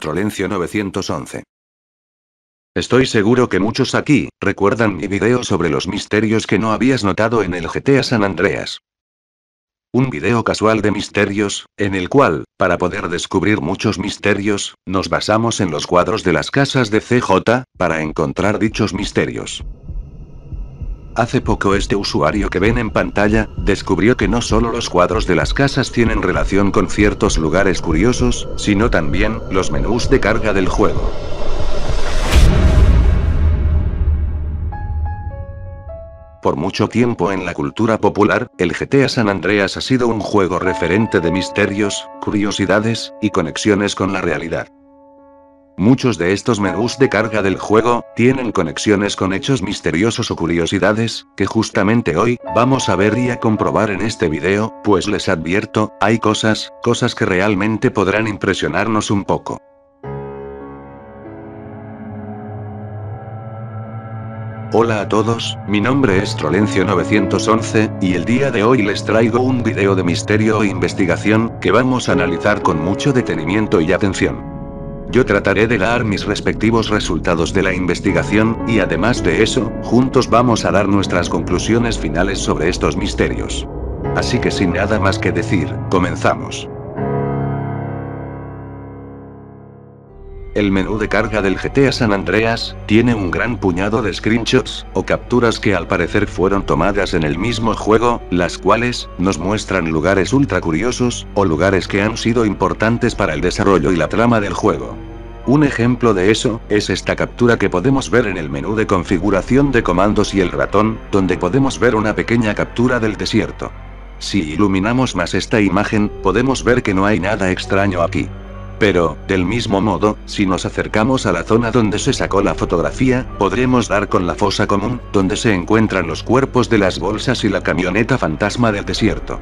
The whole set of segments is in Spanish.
Trolencio 911. Estoy seguro que muchos aquí recuerdan mi video sobre los misterios que no habías notado en el GTA San Andreas. Un video casual de misterios, en el cual, para poder descubrir muchos misterios, nos basamos en los cuadros de las casas de CJ, para encontrar dichos misterios. Hace poco este usuario que ven en pantalla, descubrió que no solo los cuadros de las casas tienen relación con ciertos lugares curiosos, sino también los menús de carga del juego. Por mucho tiempo en la cultura popular, el GTA San Andreas ha sido un juego referente de misterios, curiosidades, y conexiones con la realidad. Muchos de estos menús de carga del juego, tienen conexiones con hechos misteriosos o curiosidades, que justamente hoy, vamos a ver y a comprobar en este video, pues les advierto, hay cosas que realmente podrán impresionarnos un poco. Hola a todos, mi nombre es Trolencio 911, y el día de hoy les traigo un video de misterio e investigación, que vamos a analizar con mucho detenimiento y atención. Yo trataré de dar mis respectivos resultados de la investigación, y además de eso, juntos vamos a dar nuestras conclusiones finales sobre estos misterios. Así que sin nada más que decir, comenzamos. El menú de carga del GTA San Andreas, tiene un gran puñado de screenshots, o capturas que al parecer fueron tomadas en el mismo juego, las cuales, nos muestran lugares ultra curiosos, o lugares que han sido importantes para el desarrollo y la trama del juego. Un ejemplo de eso, es esta captura que podemos ver en el menú de configuración de comandos y el ratón, donde podemos ver una pequeña captura del desierto. Si iluminamos más esta imagen, podemos ver que no hay nada extraño aquí. Pero, del mismo modo, si nos acercamos a la zona donde se sacó la fotografía, podremos dar con la fosa común, donde se encuentran los cuerpos de las bolsas y la camioneta fantasma del desierto.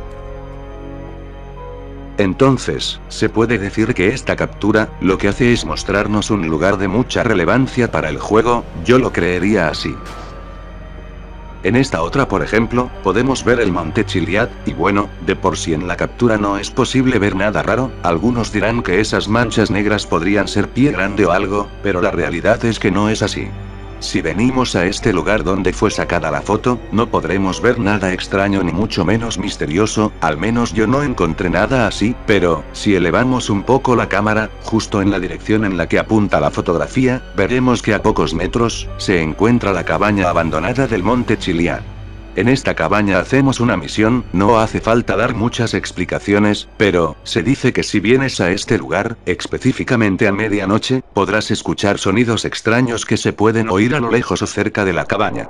Entonces, se puede decir que esta captura, lo que hace es mostrarnos un lugar de mucha relevancia para el juego, yo lo creería así. En esta otra, por ejemplo, podemos ver el Monte Chiliad, y bueno, de por sí en la captura no es posible ver nada raro, algunos dirán que esas manchas negras podrían ser pie grande o algo, pero la realidad es que no es así. Si venimos a este lugar donde fue sacada la foto, no podremos ver nada extraño ni mucho menos misterioso, al menos yo no encontré nada así, pero, si elevamos un poco la cámara, justo en la dirección en la que apunta la fotografía, veremos que a pocos metros, se encuentra la cabaña abandonada del Monte Chiliad. En esta cabaña hacemos una misión, no hace falta dar muchas explicaciones, pero, se dice que si vienes a este lugar, específicamente a medianoche, podrás escuchar sonidos extraños que se pueden oír a lo lejos o cerca de la cabaña.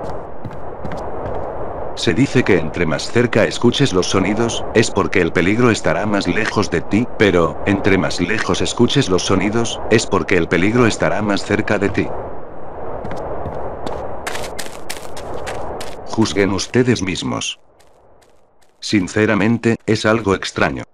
Se dice que entre más cerca escuches los sonidos, es porque el peligro estará más lejos de ti, pero, entre más lejos escuches los sonidos, es porque el peligro estará más cerca de ti. Juzguen ustedes mismos. Sinceramente, es algo extraño.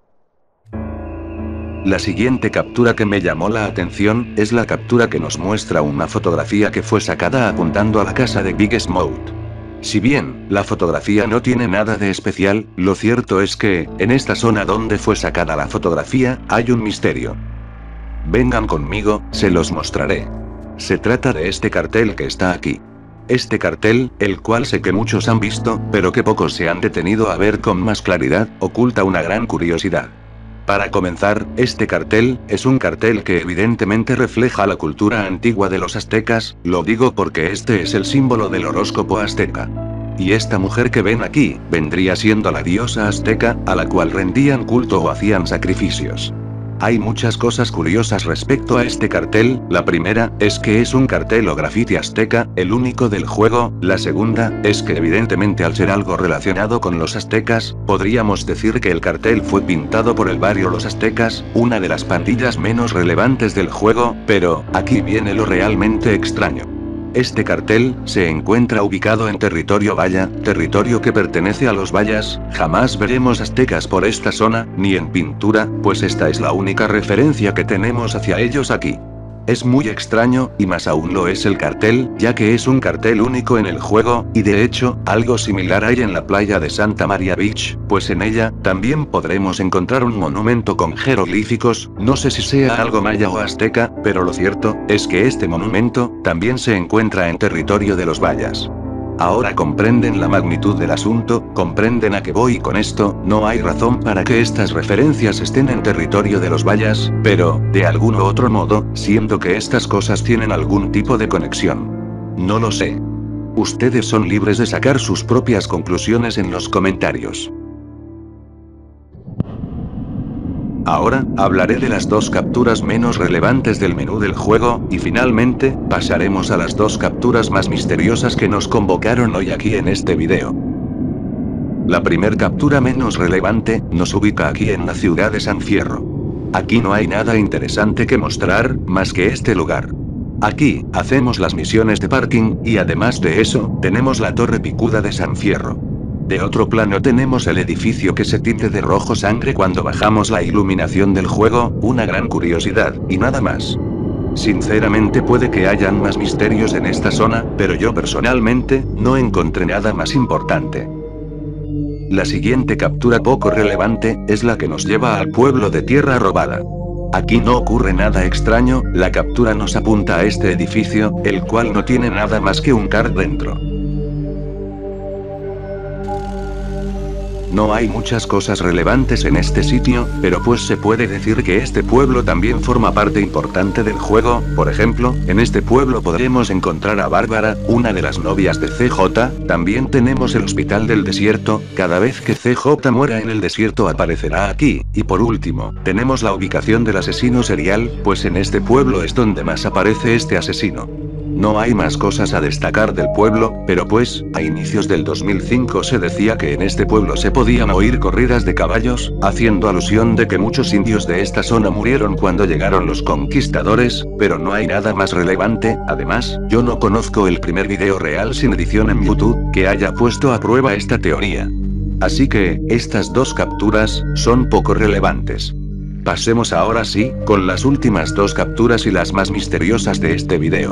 La siguiente captura que me llamó la atención, es la captura que nos muestra una fotografía que fue sacada apuntando a la casa de Big Smoke. Si bien, la fotografía no tiene nada de especial, lo cierto es que, en esta zona donde fue sacada la fotografía, hay un misterio. Vengan conmigo, se los mostraré. Se trata de este cartel que está aquí. Este cartel, el cual sé que muchos han visto, pero que pocos se han detenido a ver con más claridad, oculta una gran curiosidad. Para comenzar, este cartel, es un cartel que evidentemente refleja la cultura antigua de los aztecas, lo digo porque este es el símbolo del horóscopo azteca. Y esta mujer que ven aquí, vendría siendo la diosa azteca, a la cual rendían culto o hacían sacrificios. Hay muchas cosas curiosas respecto a este cartel, la primera, es que es un cartel o grafiti azteca, el único del juego, la segunda, es que evidentemente al ser algo relacionado con los aztecas, podríamos decir que el cartel fue pintado por el barrio Los Aztecas, una de las pandillas menos relevantes del juego, pero, aquí viene lo realmente extraño. Este cartel, se encuentra ubicado en territorio Maya, territorio que pertenece a los mayas, jamás veremos aztecas por esta zona, ni en pintura, pues esta es la única referencia que tenemos hacia ellos aquí. Es muy extraño, y más aún lo es el cartel, ya que es un cartel único en el juego, y de hecho, algo similar hay en la playa de Santa Maria Beach, pues en ella, también podremos encontrar un monumento con jeroglíficos, no sé si sea algo maya o azteca, pero lo cierto, es que este monumento, también se encuentra en territorio de los mayas. Ahora comprenden la magnitud del asunto, comprenden a qué voy con esto, no hay razón para que estas referencias estén en territorio de los mayas, pero, de algún u otro modo, siento que estas cosas tienen algún tipo de conexión. No lo sé. Ustedes son libres de sacar sus propias conclusiones en los comentarios. Ahora, hablaré de las dos capturas menos relevantes del menú del juego, y finalmente, pasaremos a las dos capturas más misteriosas que nos convocaron hoy aquí en este video. La primer captura menos relevante, nos ubica aquí en la ciudad de San Fierro. Aquí no hay nada interesante que mostrar, más que este lugar. Aquí, hacemos las misiones de parking, y además de eso, tenemos la torre picuda de San Fierro. De otro plano tenemos el edificio que se tinte de rojo sangre cuando bajamos la iluminación del juego, una gran curiosidad, y nada más. Sinceramente puede que hayan más misterios en esta zona, pero yo personalmente, no encontré nada más importante. La siguiente captura poco relevante, es la que nos lleva al pueblo de Tierra Robada. Aquí no ocurre nada extraño, la captura nos apunta a este edificio, el cual no tiene nada más que un kart dentro. No hay muchas cosas relevantes en este sitio, pero pues se puede decir que este pueblo también forma parte importante del juego. Por ejemplo, en este pueblo podremos encontrar a Bárbara, una de las novias de CJ, también tenemos el hospital del desierto, cada vez que CJ muera en el desierto aparecerá aquí, y por último, tenemos la ubicación del asesino serial, pues en este pueblo es donde más aparece este asesino. No hay más cosas a destacar del pueblo, pero pues, a inicios del 2005 se decía que en este pueblo se podían oír corridas de caballos, haciendo alusión de que muchos indios de esta zona murieron cuando llegaron los conquistadores, pero no hay nada más relevante. Además, yo no conozco el primer video real sin edición en YouTube, que haya puesto a prueba esta teoría. Así que, estas dos capturas, son poco relevantes. Pasemos ahora sí, con las últimas dos capturas y las más misteriosas de este video.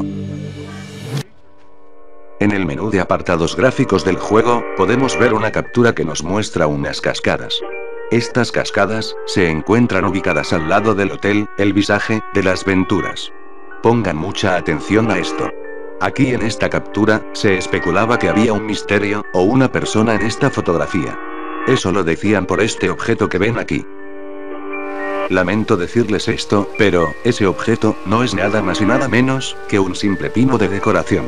En el menú de apartados gráficos del juego, podemos ver una captura que nos muestra unas cascadas. Estas cascadas, se encuentran ubicadas al lado del hotel, el Visaje, de las Venturas. Pongan mucha atención a esto. Aquí en esta captura, se especulaba que había un misterio, o una persona en esta fotografía. Eso lo decían por este objeto que ven aquí. Lamento decirles esto, pero, ese objeto, no es nada más y nada menos, que un simple pino de decoración.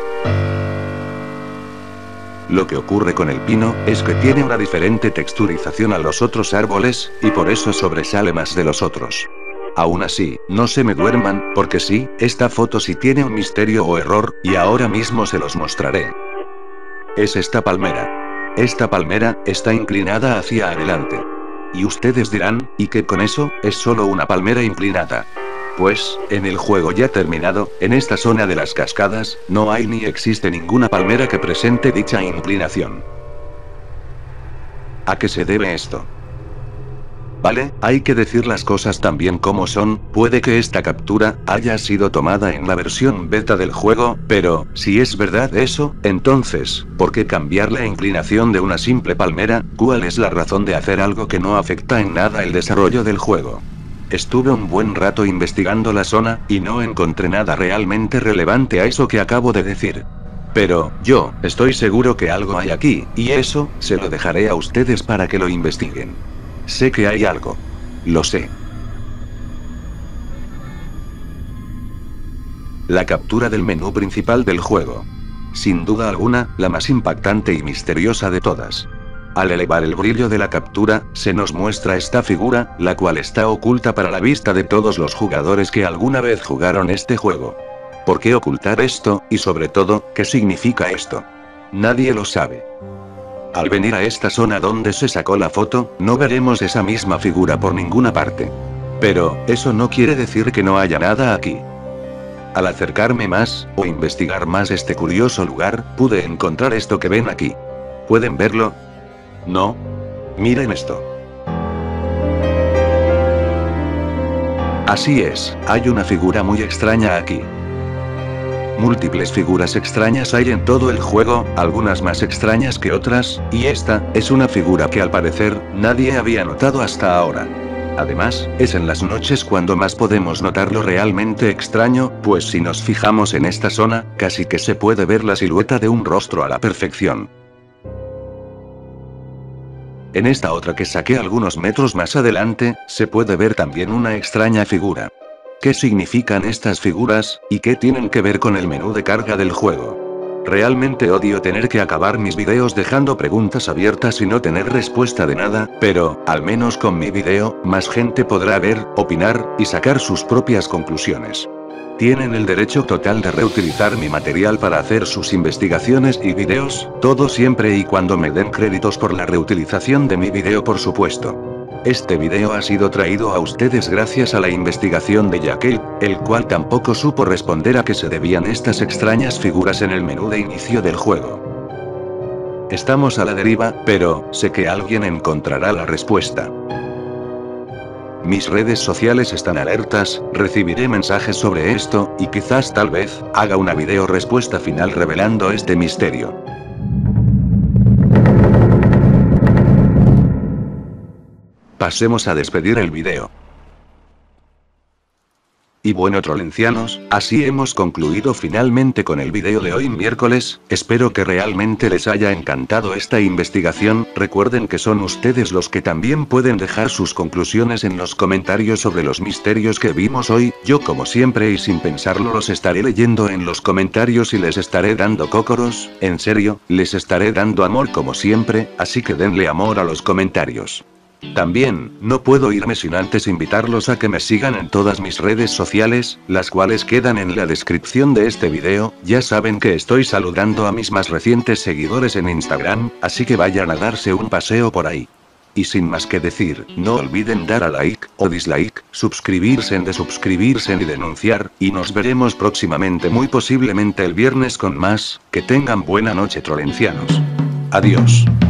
Lo que ocurre con el pino, es que tiene una diferente texturización a los otros árboles, y por eso sobresale más de los otros. Aún así, no se me duerman, porque sí, esta foto sí tiene un misterio o error, y ahora mismo se los mostraré. Es esta palmera. Esta palmera, está inclinada hacia adelante. Y ustedes dirán, ¿y qué con eso? Es solo una palmera inclinada. Pues, en el juego ya terminado, en esta zona de las cascadas, no hay ni existe ninguna palmera que presente dicha inclinación. ¿A qué se debe esto? Vale, hay que decir las cosas también como son, puede que esta captura, haya sido tomada en la versión beta del juego, pero, si es verdad eso, entonces, ¿por qué cambiar la inclinación de una simple palmera? ¿Cuál es la razón de hacer algo que no afecta en nada el desarrollo del juego? Estuve un buen rato investigando la zona, y no encontré nada realmente relevante a eso que acabo de decir. Pero, yo, estoy seguro que algo hay aquí, y eso, se lo dejaré a ustedes para que lo investiguen. Sé que hay algo. Lo sé. La captura del menú principal del juego. Sin duda alguna, la más impactante y misteriosa de todas. Al elevar el brillo de la captura, se nos muestra esta figura, la cual está oculta para la vista de todos los jugadores que alguna vez jugaron este juego. ¿Por qué ocultar esto, y sobre todo, qué significa esto? Nadie lo sabe. Al venir a esta zona donde se sacó la foto, no veremos esa misma figura por ninguna parte. Pero, eso no quiere decir que no haya nada aquí. Al acercarme más, o investigar más este curioso lugar, pude encontrar esto que ven aquí. ¿Pueden verlo? No. Miren esto. Así es, hay una figura muy extraña aquí. Múltiples figuras extrañas hay en todo el juego, algunas más extrañas que otras, y esta, es una figura que al parecer, nadie había notado hasta ahora. Además, es en las noches cuando más podemos notar lo realmente extraño, pues si nos fijamos en esta zona, casi que se puede ver la silueta de un rostro a la perfección. En esta otra que saqué algunos metros más adelante, se puede ver también una extraña figura. ¿Qué significan estas figuras, y qué tienen que ver con el menú de carga del juego? Realmente odio tener que acabar mis videos dejando preguntas abiertas y no tener respuesta de nada, pero, al menos con mi video, más gente podrá ver, opinar, y sacar sus propias conclusiones. Tienen el derecho total de reutilizar mi material para hacer sus investigaciones y videos, todo siempre y cuando me den créditos por la reutilización de mi video, por supuesto. Este video ha sido traído a ustedes gracias a la investigación de Jackal, el cual tampoco supo responder a qué se debían estas extrañas figuras en el menú de inicio del juego. Estamos a la deriva, pero, sé que alguien encontrará la respuesta. Mis redes sociales están alertas, recibiré mensajes sobre esto, y quizás tal vez, haga una video respuesta final revelando este misterio. Pasemos a despedir el video. Y bueno trolencianos, así hemos concluido finalmente con el video de hoy miércoles, espero que realmente les haya encantado esta investigación, recuerden que son ustedes los que también pueden dejar sus conclusiones en los comentarios sobre los misterios que vimos hoy, yo como siempre y sin pensarlo los estaré leyendo en los comentarios y les estaré dando cócoros, en serio, les estaré dando amor como siempre, así que denle amor a los comentarios. También, no puedo irme sin antes invitarlos a que me sigan en todas mis redes sociales, las cuales quedan en la descripción de este video, ya saben que estoy saludando a mis más recientes seguidores en Instagram, así que vayan a darse un paseo por ahí. Y sin más que decir, no olviden dar a like, o dislike, suscribirse y denunciar, y nos veremos próximamente muy posiblemente el viernes con más, que tengan buena noche trolencianos. Adiós.